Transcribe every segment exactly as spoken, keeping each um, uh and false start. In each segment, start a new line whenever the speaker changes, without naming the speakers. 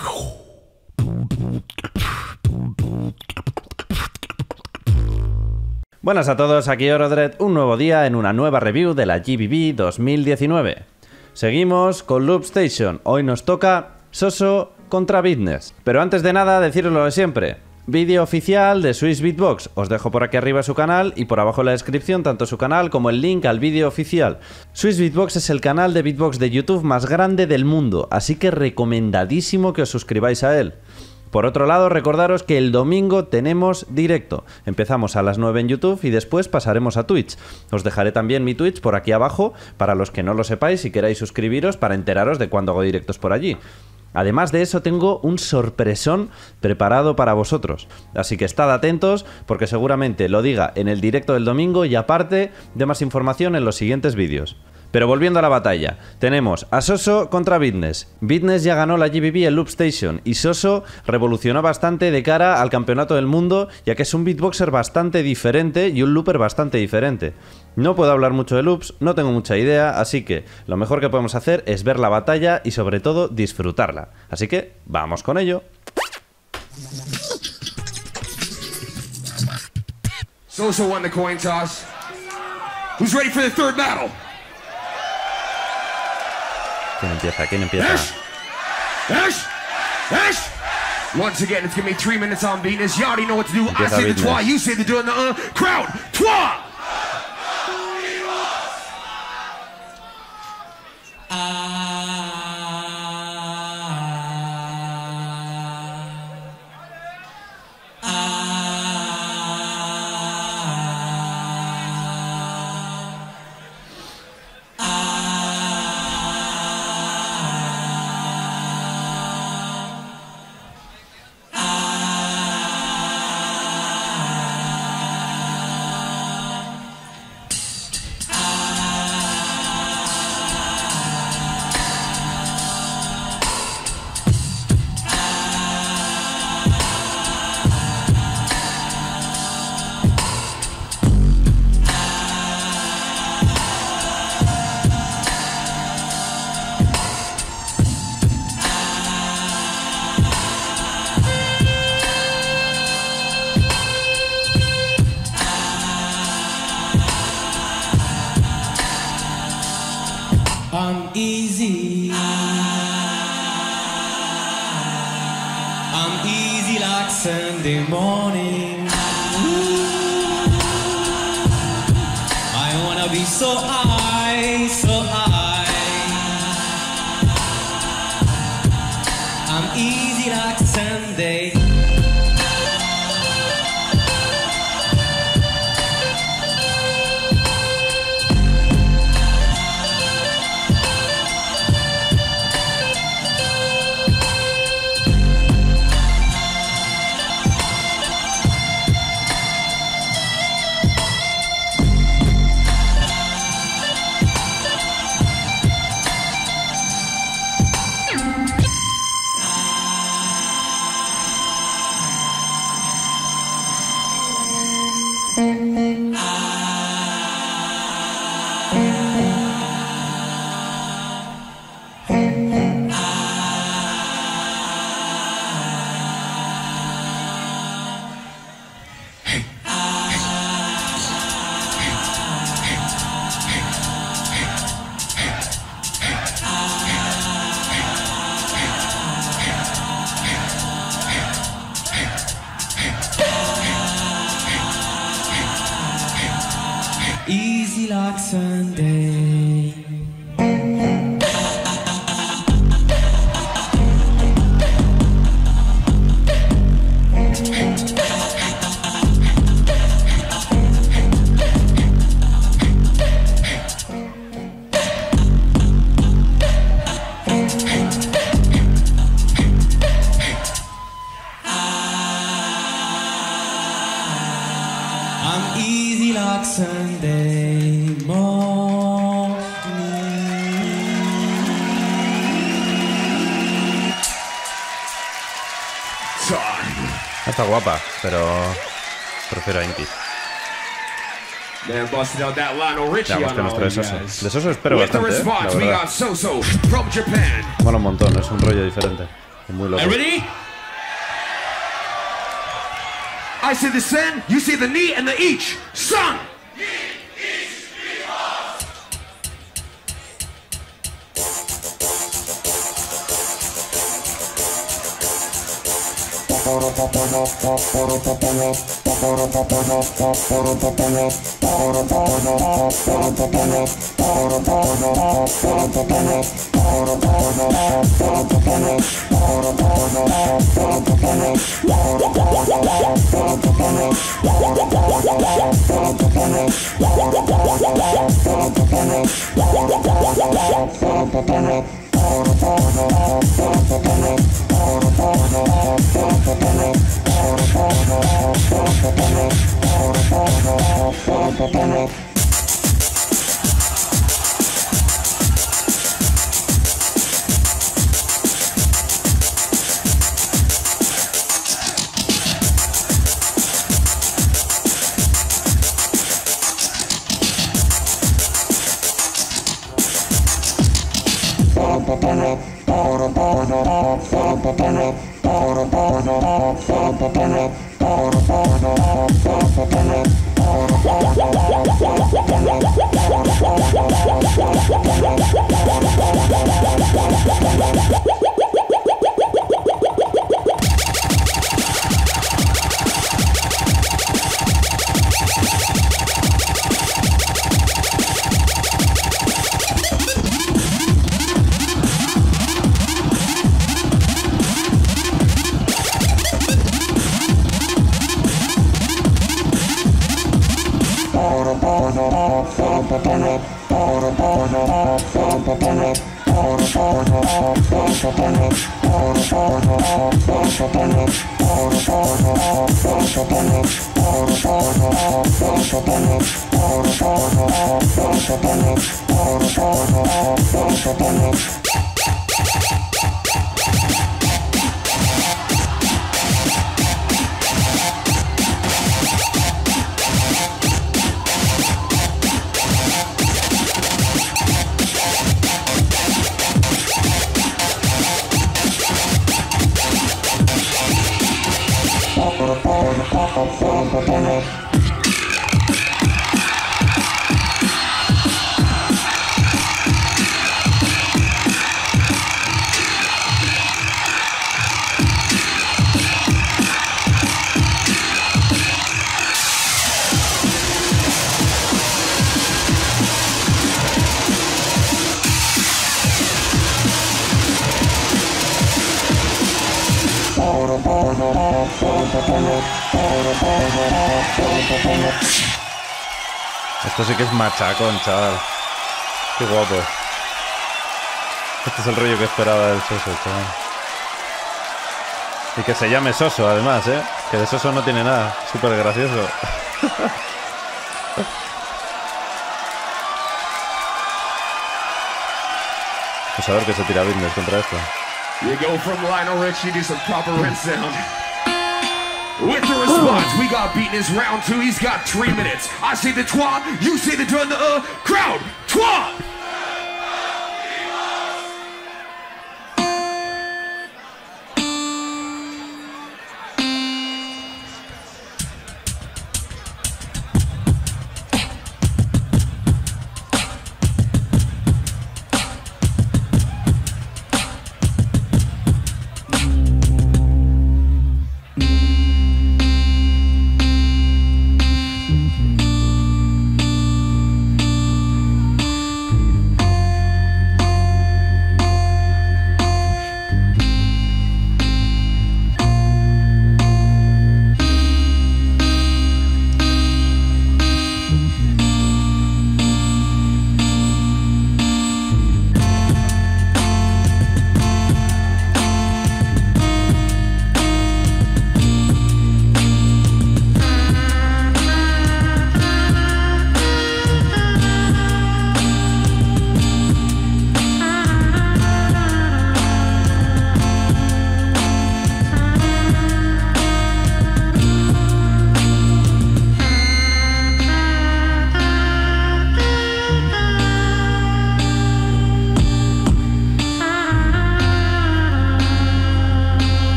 Buenas a todos, aquí Orodred, un nuevo día en una nueva review de la G B B dos mil diecinueve. Seguimos con Loop Station, hoy nos toca Soso contra Beatness. Pero antes de nada, deciros lo de siempre. Vídeo oficial de Swiss Beatbox, os dejo por aquí arriba su canal y por abajo en la descripción tanto su canal como el link al vídeo oficial. Swiss Beatbox es el canal de beatbox de YouTube más grande del mundo, así que recomendadísimo que os suscribáis a él. Por otro lado, recordaros que el domingo tenemos directo. Empezamos a las nueve en YouTube y después pasaremos a Twitch. Os dejaré también mi Twitch por aquí abajo, para los que no lo sepáis y queráis suscribiros para enteraros de cuando hago directos por allí. Además de eso, tengo un sorpresón preparado para vosotros. Así que estad atentos, porque seguramente lo diga en el directo del domingo y aparte de más información en los siguientes vídeos. Pero volviendo a la batalla, tenemos a Soso contra Beatness. Beatness ya ganó la G B B en Loop Station y Soso revolucionó bastante de cara al campeonato del mundo, ya que es un beatboxer bastante diferente y un looper bastante diferente. No puedo hablar mucho de loops, no tengo mucha idea, así que lo mejor que podemos hacer es ver la batalla y sobre todo disfrutarla. Así que vamos con ello.
Soso won the coin toss. Who's ready for the third battle?
¿Quién empieza? ¿Quién empieza?
Ash! Ash! Ash! Once again, it's gonna be three minutes on Beatness. You already know what to do. I say the twa, you say the do in the uh, crowd. Twa!
I'm easy. I'm easy like Sunday morning. I wanna be so high, so high. I'm easy like Sunday. Easy like Sunday. I'm easy like Sunday morning.
Está guapa, pero prefiero a Inky.
Man busted out that Lionel Richie
Ya,
on
que nos
all
trae
you
Soso.
guys.
De Soso espero
With the
bastante, ¿eh?
response,
La
we
verdad.
got Soso from Japan.
Mola un montón, es un rollo diferente. Muy loco.
Ready? I say the sen, you say the knee and the each. Son!
Esto sí que es machacón, chaval. Qué guapo. Este es el rollo que esperaba del Soso, chaval. Y que se llame Soso, además, ¿eh? Que de Soso no tiene nada. Súper gracioso. Pues a ver qué se tira Business contra esto.
You go from Lionel Richie to some proper red sound. With the response, we got beating his round two. He's got three minutes. I say the twa, you say the drum, the uh, crowd, twa!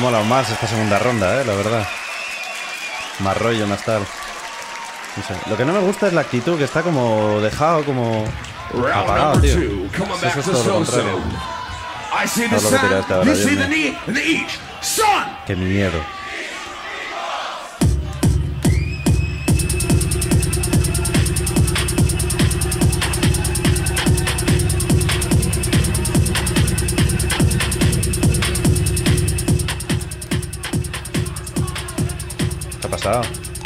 molado más esta segunda ronda, eh, la verdad. Más rollo, más tal. No sé. Lo que no me gusta es la actitud, que está como dejado, como apagado, tío. Eso es todo lo contrario. Todo lo que tira esta hora, Dios mío. Qué miedo. ¿Qué ha pasado?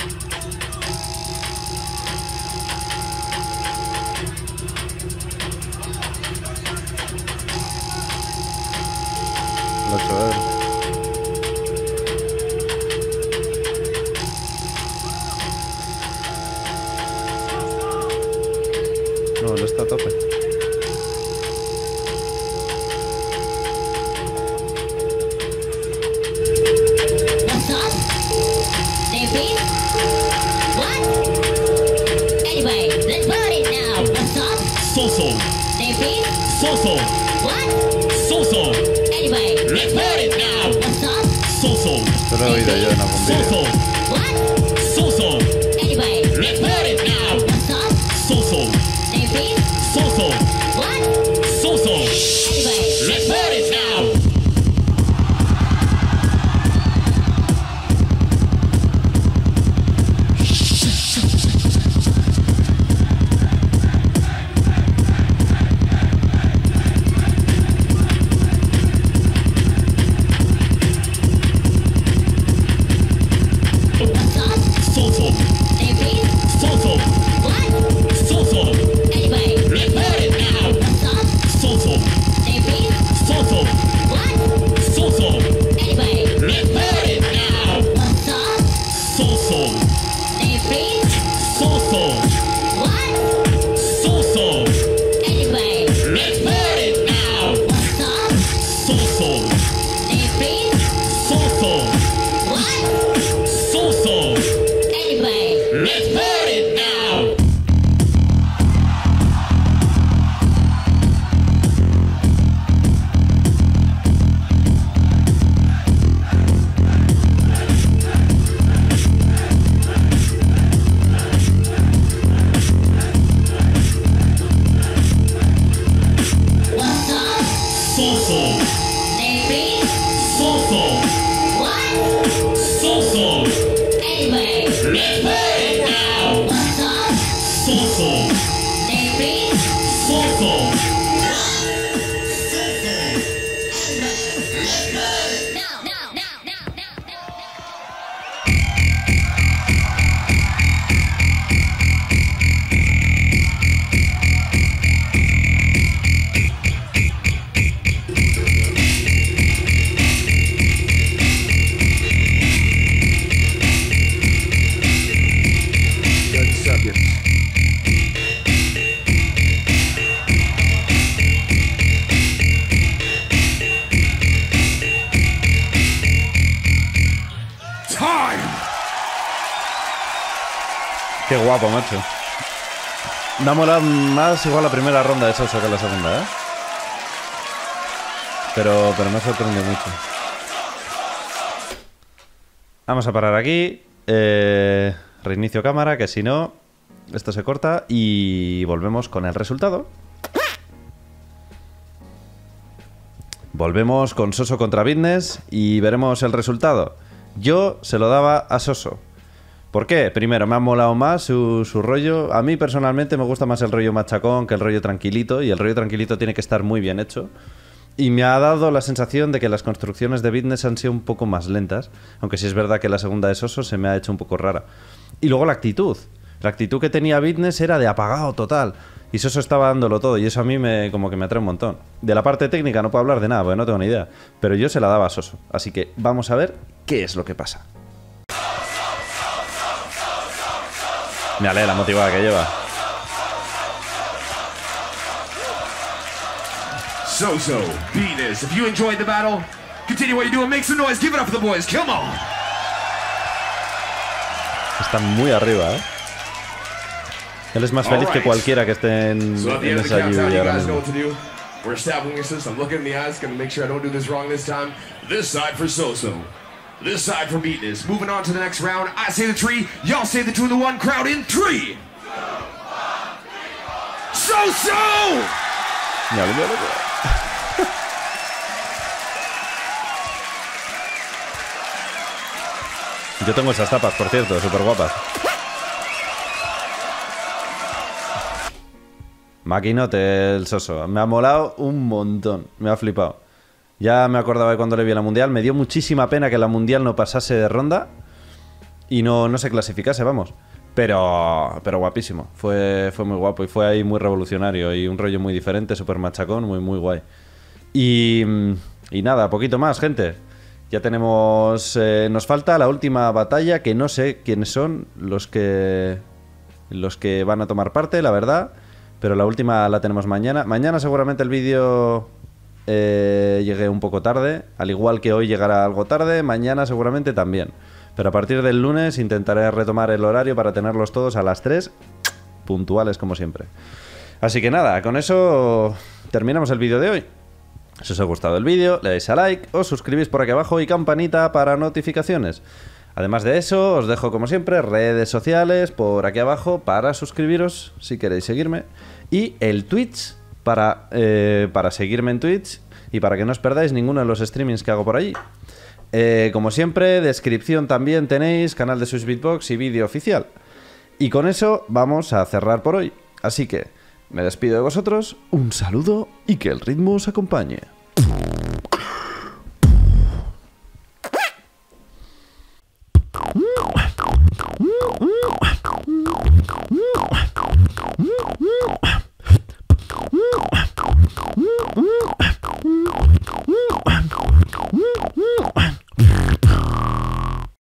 Lo ha hecho él. No, no está a tope.
What's up? They beat? What? Anyway, let's burn it now. What's up?
So-so,
They beat?
so-so,
What?
so-so,
Anyway,
let's burn it now.
what's up?
So-so,
Esto lo he oído yo en algún vídeo.
so-so,
What?
so-so,
Anyway,
let's burn it now.
what's up?
So-so,
They beat?
so-so,
What?
so-so,
Anyway,
let's burn it now.
what's up?
So-so,
They beat?
so-so,
What?
so-so,
Anyway,
let's burn it now.
what's up?
So-so,
They beat?
so-so,
What?
so-so,
Anyway,
let's burn it now.
what's up?
So-so,
They beat?
so-so,
What?
so-so,
Anyway,
let's burn it now.
what's up?
So-so,
They beat?
so-so,
What?
so-so,
Anyway,
let's burn it now.
what's up?
So-so,
They beat?
so-so,
What?
so-so,
Anyway,
let's burn it now.
what's up?
So-so,
They beat?
so-so,
No, no, no, no, no, no.
thirty seconds. Time!
Qué guapo, macho. Me ha molado más igual la primera ronda de Soso que la segunda, ¿eh? Pero, pero me ha sorprendido mucho. Vamos a parar aquí. Eh, reinicio cámara, que si no, esto se corta. Y volvemos con el resultado. Volvemos con Soso contra Business y veremos el resultado. Yo se lo daba a Soso. ¿Por qué? Primero, me ha molado más su, su rollo. A mí personalmente me gusta más el rollo machacón que el rollo tranquilito. Y el rollo tranquilito tiene que estar muy bien hecho. Y me ha dado la sensación de que las construcciones de Business han sido un poco más lentas. Aunque sí es verdad que la segunda de Soso se me ha hecho un poco rara. Y luego la actitud. La actitud que tenía Business era de apagado total. Y Soso estaba dándolo todo. Y eso a mí me, como que me atrae un montón. De la parte técnica no puedo hablar de nada, porque no tengo ni idea. Pero yo se la daba a Soso. Así que vamos a ver qué es lo que pasa. Mírale la motivada que lleva.
So-so, Venus. If you enjoyed the battle, continue what you're doing. Make some noise. Give it up for the boys. Come on.
Está muy arriba, ¿eh? Él es más feliz que cualquiera que esté en,
So at the
en
end of the
esa
countdown,
lluvia
you
ahora
guys know
mismo.
what to do. We're establishing this. I'm looking in the eyes, gonna make sure I don't do this wrong this time. This side for So-So. This side for Beatness. Moving on to the next round. I say the three, y'all say the two and the one. Crowd in three. So-So!
Míralo, míralo, míralo. Yo tengo esas tapas, por cierto, súper guapas. Maquinote el Soso. Me ha molado un montón. Me ha flipado. Ya me acordaba de cuando le vi a la Mundial. Me dio muchísima pena que la Mundial no pasase de ronda y no, no se clasificase, vamos. Pero, pero guapísimo. Fue, fue muy guapo y fue ahí muy revolucionario y un rollo muy diferente, súper machacón, muy, muy guay. Y, y nada, poquito más, gente. Ya tenemos... Eh, nos falta la última batalla, que no sé quiénes son los que, los que van a tomar parte, la verdad. Pero la última la tenemos mañana. Mañana seguramente el vídeo eh, llegue un poco tarde. Al igual que hoy llegará algo tarde, mañana seguramente también. Pero a partir del lunes intentaré retomar el horario para tenerlos todos a las tres, puntuales como siempre. Así que nada, con eso terminamos el vídeo de hoy. Si os ha gustado el vídeo, le dais a like, os suscribís por aquí abajo y campanita para notificaciones. Además de eso, os dejo como siempre redes sociales por aquí abajo para suscribiros si queréis seguirme. Y el Twitch para, eh, para seguirme en Twitch y para que no os perdáis ninguno de los streamings que hago por allí. Eh, como siempre, descripción también tenéis, canal de Swiss Beatbox y vídeo oficial. Y con eso vamos a cerrar por hoy. Así que me despido de vosotros, un saludo y que el ritmo os acompañe.